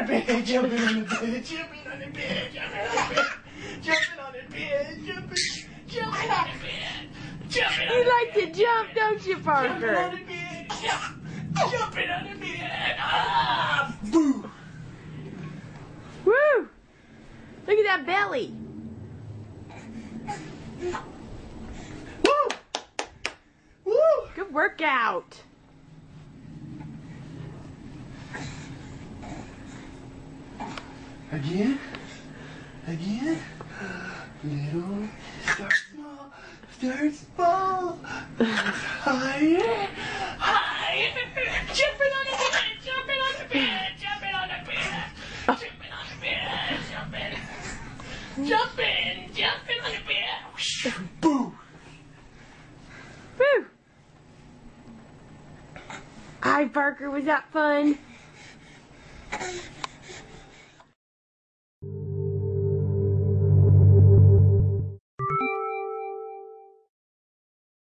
the bed, jumping on the bed, jumping on the bed, jumping on the bed, jumping on the bed, jumping on the bed. You like to jump, don't you, Jumping on Parker? the bed, jumping on the bed. Ah, boo. Woo! Look at that belly. Woo! Woo! Good workout. Again, again. Little, start small. Higher, higher. Jumping on the bed, jumping on the bed, jumping on the bed, jumping on the bed, jumping on the bed. Boo! Woo! Hi, Parker. Was that fun?